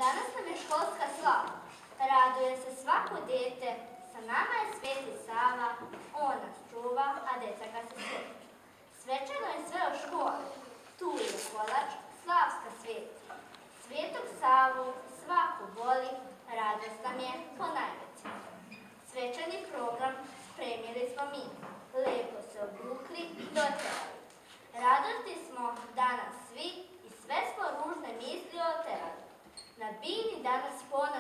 Danas nam je školska slava. Raduje se svako dete, sa nama je Sveti Sava, on nas čuva, a deca ga se sjeća. Svečano je sve u školi, tu je kolač, slavska sveti. Svetog Savu svaku voli, radost nam je ponajveća. Svečani program spremili smo mi, lepo se obukli i doterali. Radosti smo danas svi i sve smo ružne misli oterali. Na bini danas ponos